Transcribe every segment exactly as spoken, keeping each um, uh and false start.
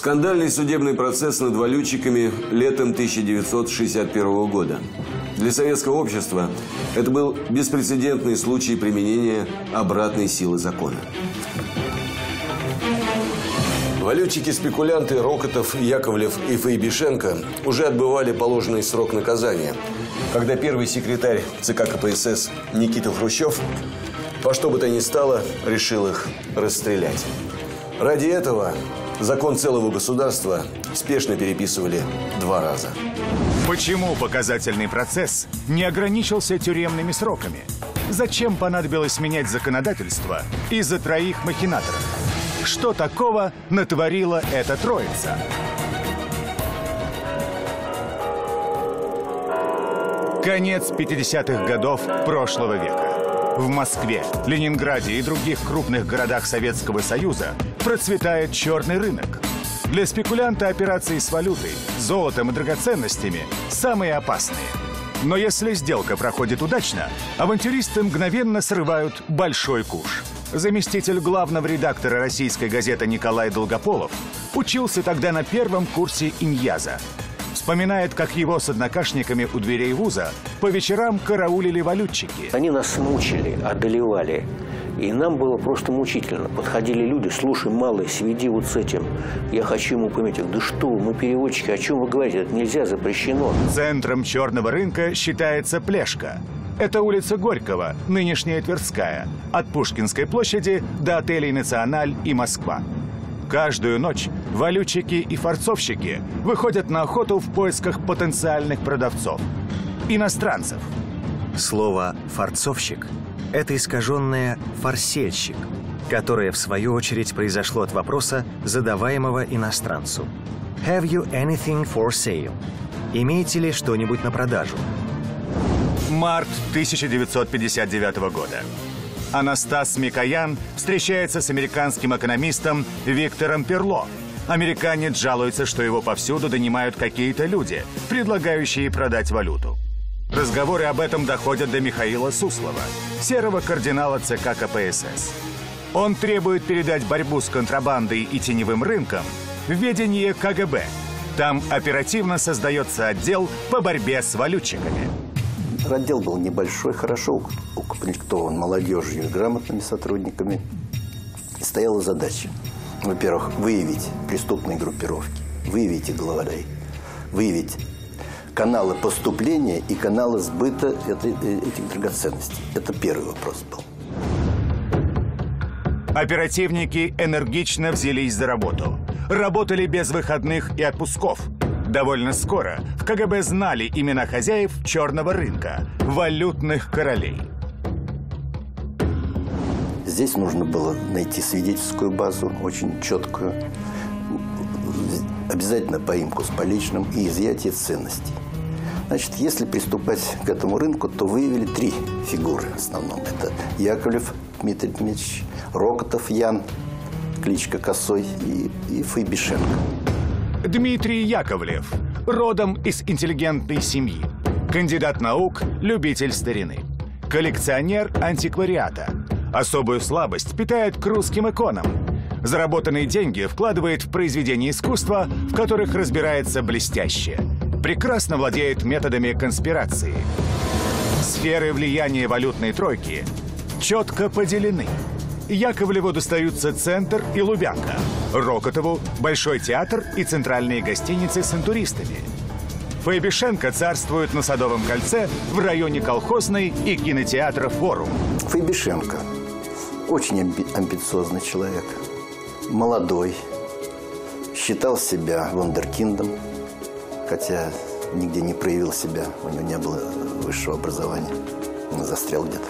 Скандальный судебный процесс над валютчиками летом тысяча девятьсот шестьдесят первого года. Для советского общества это был беспрецедентный случай применения обратной силы закона. Валютчики-спекулянты Рокотов, Яковлев и Фейбишенко уже отбывали положенный срок наказания, когда первый секретарь ЦК КПСС Никита Хрущев во что бы то ни стало решил их расстрелять. Ради этого закон целого государства спешно переписывали два раза. Почему показательный процесс не ограничился тюремными сроками? Зачем понадобилось менять законодательство из-за троих махинаторов? Что такого натворила эта троица? Конец пятидесятых годов прошлого века. В Москве, Ленинграде и других крупных городах Советского Союза процветает черный рынок. Для спекулянта операции с валютой, золотом и драгоценностями самые опасные. Но если сделка проходит удачно, авантюристы мгновенно срывают большой куш. Заместитель главного редактора российской газеты Николай Долгополов учился тогда на первом курсе иньяза. Вспоминает, как его с однокашниками у дверей вуза по вечерам караулили валютчики. Они нас мучили, одолевали. И нам было просто мучительно. Подходили люди: слушай, малый, сведи вот с этим. Я хочу ему пометить. Да что вы, мы переводчики, о чем вы говорите? Это нельзя, запрещено. Центром черного рынка считается Плешка. Это улица Горького, нынешняя Тверская, от Пушкинской площади до отелей «Националь» и «Москва». Каждую ночь валютчики и форцовщики выходят на охоту в поисках потенциальных продавцов – иностранцев. Слово «форцовщик» – это искаженное «форсельщик», которое, в свою очередь, произошло от вопроса, задаваемого иностранцу. «Have you anything for sale?» – «Имеете ли что-нибудь на продажу?» Март тысяча девятьсот пятьдесят девятого года. Анастас Микоян встречается с американским экономистом Виктором Перло. Американец жалуется, что его повсюду донимают какие-то люди, предлагающие продать валюту. Разговоры об этом доходят до Михаила Суслова, серого кардинала ЦК КПСС. Он требует передать борьбу с контрабандой и теневым рынком в ведение КГБ. Там оперативно создается отдел по борьбе с валютчиками. Отдел был небольшой, хорошо укомплектован молодежью и грамотными сотрудниками. И стояла задача, во-первых, выявить преступные группировки, выявить их главарей, выявить каналы поступления и каналы сбыта этих драгоценностей. Это первый вопрос был. Оперативники энергично взялись за работу. Работали без выходных и отпусков. Довольно скоро в КГБ знали имена хозяев черного рынка – валютных королей. Здесь нужно было найти свидетельскую базу, очень четкую. Обязательно поимку с поличным и изъятие ценностей. Значит, если приступать к этому рынку, то выявили три фигуры в основном. Это Яковлев Дмитрий Дмитриевич, Рокотов Ян, кличка Косой, и, и Фейбишенко. Дмитрий Яковлев, родом из интеллигентной семьи, кандидат наук, любитель старины, коллекционер антиквариата. Особую слабость питает к русским иконам. Заработанные деньги вкладывает в произведения искусства, в которых разбирается блестяще. Прекрасно владеет методами конспирации. Сферы влияния валютной тройки четко поделены. Яковлеву достаются Центр и Лубянка, Рокотову – Большой театр и центральные гостиницы с интуристами. Фейбишенко царствует на Садовом кольце в районе Колхозной и кинотеатра «Форум». Фейбишенко – очень амби амбициозный человек, молодой, считал себя вундеркиндом, хотя нигде не проявил себя, у него не было высшего образования, он застрял где-то.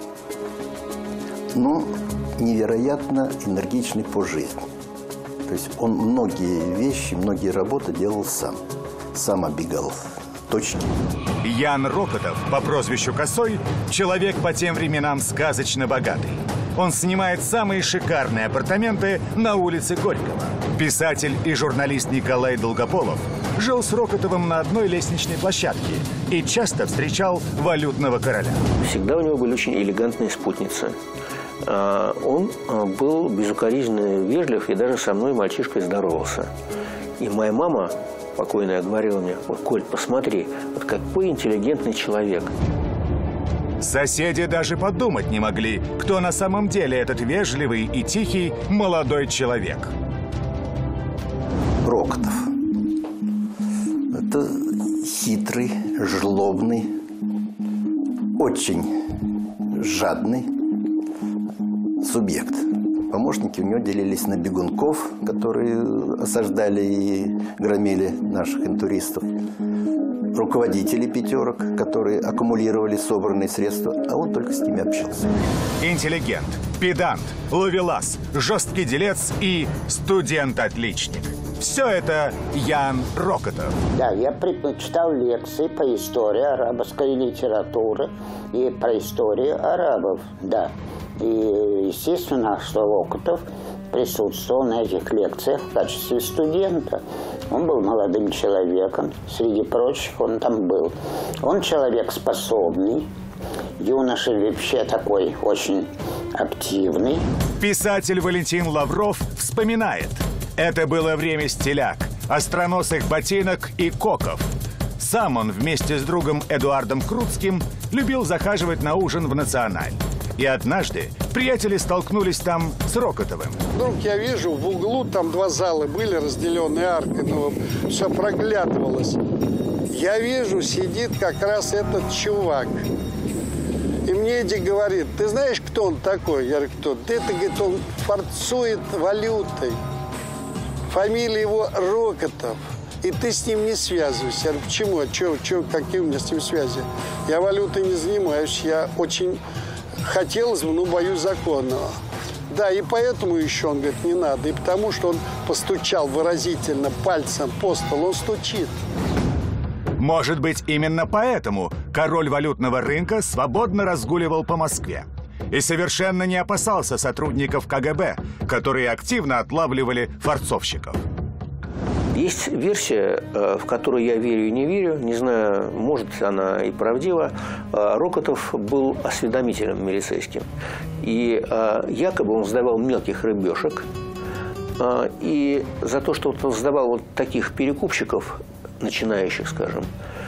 Но невероятно энергичный по жизни. То есть он многие вещи, многие работы делал сам. Сам оббегал точки. Ян Рокотов по прозвищу Косой – человек по тем временам сказочно богатый. Он снимает самые шикарные апартаменты на улице Горького. Писатель и журналист Николай Долгополов жил с Рокотовым на одной лестничной площадке и часто встречал валютного короля. Всегда у него были очень элегантные спутницы. Он был безукоризненно вежлив и даже со мной, мальчишкой, здоровался. И моя мама, покойная, говорила мне: вот, Коль, посмотри, вот какой интеллигентный человек. Соседи даже подумать не могли, кто на самом деле этот вежливый и тихий молодой человек. Рокотов. Это хитрый, жлобный, очень жадный субъект. Помощники у него делились на бегунков, которые осаждали и громили наших интуристов, руководители пятерок, которые аккумулировали собранные средства, а он только с ними общался. Интеллигент, педант, ловелас, жесткий делец и студент-отличник. Все это Ян Рокотов. Да, я читал лекции по истории арабской литературы и про историю арабов, да. И естественно, что Рокотов присутствовал на этих лекциях в качестве студента. Он был молодым человеком, среди прочих он там был. Он человек способный, юноша вообще такой очень активный. Писатель Валентин Лавров вспоминает: это было время стиляк, остроносых ботинок и коков. Сам он вместе с другом Эдуардом Круцким любил захаживать на ужин в «Националь». И однажды приятели столкнулись там с Рокотовым. Вдруг я вижу, в углу там два зала были, разделенные аркой, но все проглядывалось. Я вижу, сидит как раз этот чувак. И мне Эдди говорит: ты знаешь, кто он такой? Я говорю: кто? Да это, говорит, он форцует валютой. Фамилия его Рокотов. И ты с ним не связывайся. Я говорю: почему? Че, че, какие у меня с ним связи? Я валютой не занимаюсь. Я очень хотелось бы, но боюсь законного. Да, и поэтому еще он говорит: не надо. И потому что он постучал выразительно пальцем по столу, он стучит. Может быть, именно поэтому король валютного рынка свободно разгуливал по Москве и совершенно не опасался сотрудников ка гэ бэ, которые активно отлавливали форцовщиков. Есть версия, в которую я верю и не верю, не знаю, может она и правдива. Рокотов был осведомителем милицейским. И якобы он сдавал мелких рыбешек. И за то, что он сдавал вот таких перекупщиков, начинающих, скажем,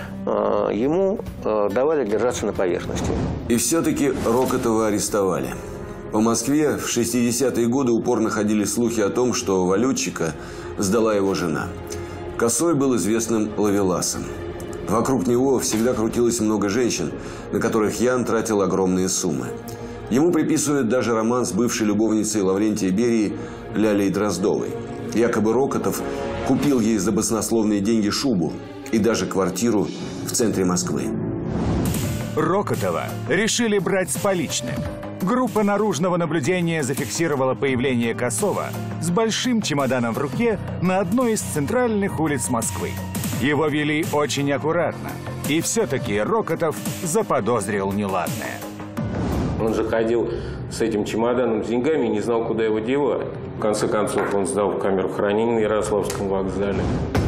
ему давали держаться на поверхности. И все-таки Рокотова арестовали. По Москве в шестидесятые годы упорно ходили слухи о том, что валютчика сдала его жена. Косой был известным ловеласом. Вокруг него всегда крутилось много женщин, на которых Ян тратил огромные суммы. Ему приписывают даже роман с бывшей любовницей Лаврентия Берии Лялей Дроздовой. Якобы Рокотов купил ей за баснословные деньги шубу и даже квартиру в центре Москвы. Рокотова решили брать с поличным. Группа наружного наблюдения зафиксировала появление Косова с большим чемоданом в руке на одной из центральных улиц Москвы. Его вели очень аккуратно, и все-таки Рокотов заподозрил неладное. Он же ходил с этим чемоданом с деньгами и не знал, куда его девать. В конце концов, он сдал в камеру хранения на Ярославском вокзале.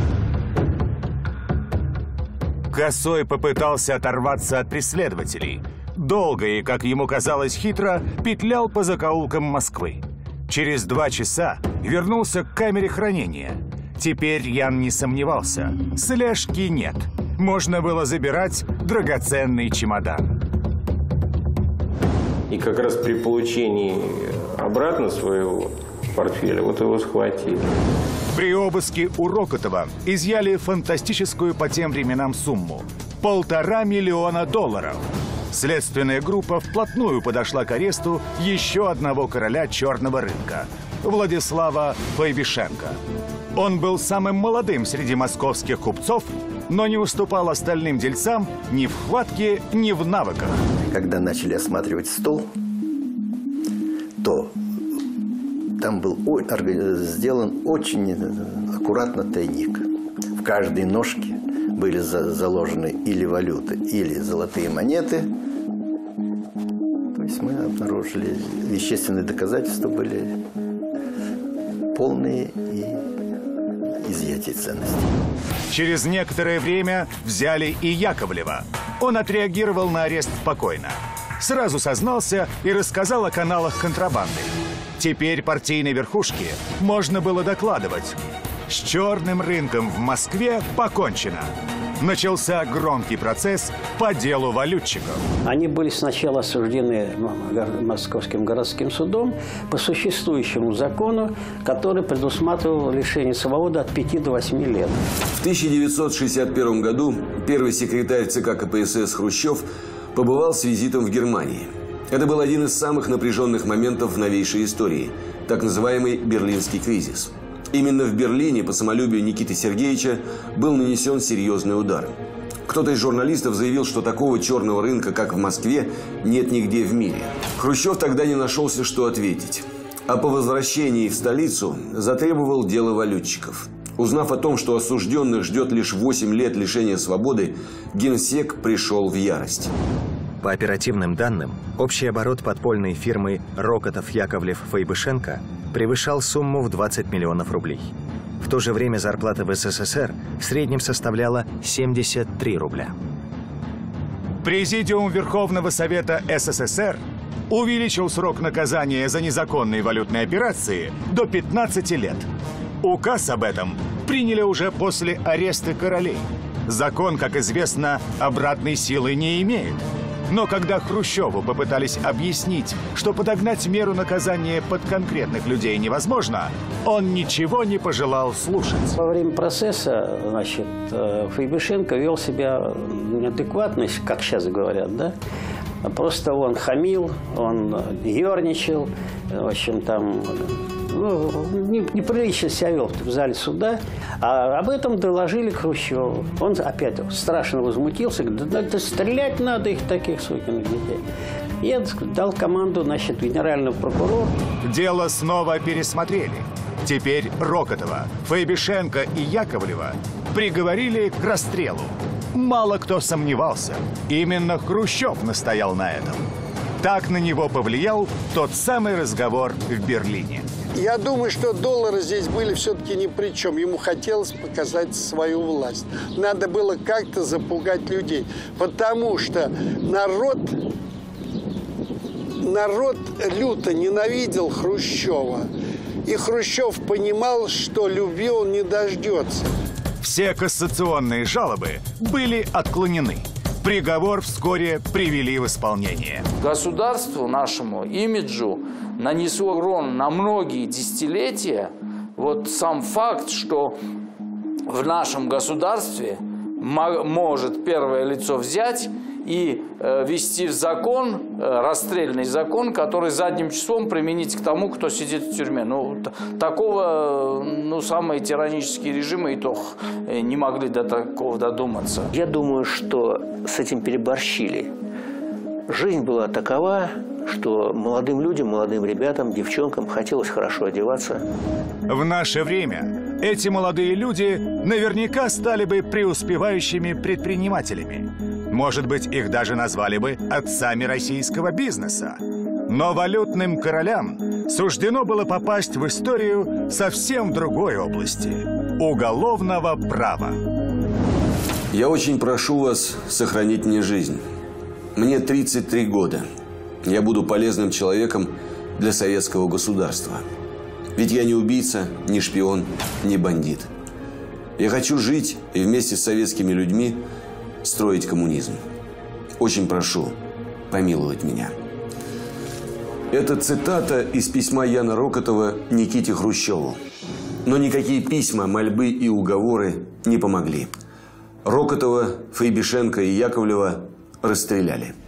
Косой попытался оторваться от преследователей. Долго и, как ему казалось, хитро петлял по закоулкам Москвы. Через два часа вернулся к камере хранения. Теперь Ян не сомневался. Слежки нет. Можно было забирать драгоценный чемодан. И как раз при получении обратно своего портфеля вот его схватили. При обыске у Рокотова изъяли фантастическую по тем временам сумму – полтора миллиона долларов. Следственная группа вплотную подошла к аресту еще одного короля черного рынка – Владислава Пойбишенко. Он был самым молодым среди московских купцов, но не уступал остальным дельцам ни в хватке, ни в навыках. Когда начали осматривать стол, то там был сделан очень аккуратно тайник. В каждой ножке были заложены или валюты, или золотые монеты. То есть мы обнаружили, вещественные доказательства были полные и изъятие ценностей. Через некоторое время взяли и Яковлева. Он отреагировал на арест спокойно. Сразу сознался и рассказал о каналах контрабанды. Теперь партийной верхушке можно было докладывать. С черным рынком в Москве покончено. Начался громкий процесс по делу валютчиков. Они были сначала осуждены Московским городским судом по существующему закону, который предусматривал лишение свободы от пяти до восьми лет. В тысяча девятьсот шестьдесят первом году первый секретарь ЦК КПСС Хрущев побывал с визитом в Германии. Это был один из самых напряженных моментов в новейшей истории, так называемый Берлинский кризис. Именно в Берлине по самолюбию Никиты Сергеевича был нанесен серьезный удар. Кто-то из журналистов заявил, что такого черного рынка, как в Москве, нет нигде в мире. Хрущев тогда не нашелся, что ответить. А по возвращении в столицу затребовал дело валютчиков. Узнав о том, что осужденных ждет лишь восемь лет лишения свободы, генсек пришел в ярость. По оперативным данным, общий оборот подпольной фирмы Рокотов-Яковлев-Фейбышенко превышал сумму в двадцать миллионов рублей. В то же время зарплата в СССР в среднем составляла семьдесят три рубля. Президиум Верховного Совета СССР увеличил срок наказания за незаконные валютные операции до пятнадцати лет. Указ об этом приняли уже после ареста королей. Закон, как известно, обратной силы не имеет. Но когда Хрущеву попытались объяснить, что подогнать меру наказания под конкретных людей невозможно, он ничего не пожелал слушать. Во время процесса, значит, Фейбышенко вел себя неадекватно, как сейчас говорят, да? Просто он хамил, он ерничал, в общем, там, ну, неприлично себя вел в зале суда. А об этом доложили Хрущеву. Он опять страшно возмутился, говорит, да, да стрелять надо их, таких сукиных детей. Я дал команду, значит, генеральному прокурору. Дело снова пересмотрели. Теперь Рокотова, Фейбышенко и Яковлева приговорили к расстрелу. Мало кто сомневался. Именно Хрущев настоял на этом. Так на него повлиял тот самый разговор в Берлине. Я думаю, что доллары здесь были все-таки ни при чем. Ему хотелось показать свою власть. Надо было как-то запугать людей. Потому что народ, народ люто ненавидел Хрущева. И Хрущев понимал, что любви он не дождется. Все кассационные жалобы были отклонены. Приговор вскоре привели в исполнение. Государству нашему, имиджу нанесло урон на многие десятилетия. Вот сам факт, что в нашем государстве может первое лицо взять и э, ввести в закон, э, расстрельный закон, который задним числом применить к тому, кто сидит в тюрьме. Ну, такого, ну, самые тиранические режимы и то не могли до такого додуматься. Я думаю, что с этим переборщили. Жизнь была такова, что молодым людям, молодым ребятам, девчонкам хотелось хорошо одеваться. В наше время эти молодые люди наверняка стали бы преуспевающими предпринимателями. Может быть, их даже назвали бы отцами российского бизнеса. Но валютным королям суждено было попасть в историю совсем в другой области – уголовного права. Я очень прошу вас сохранить мне жизнь. Мне тридцать три года. Я буду полезным человеком для советского государства. Ведь я не убийца, не шпион, не бандит. Я хочу жить и вместе с советскими людьми строить коммунизм. Очень прошу помиловать меня. Это цитата из письма Яна Рокотова Никите Хрущеву. Но никакие письма, мольбы и уговоры не помогли. Рокотова, Фейбышенко и Яковлева расстреляли.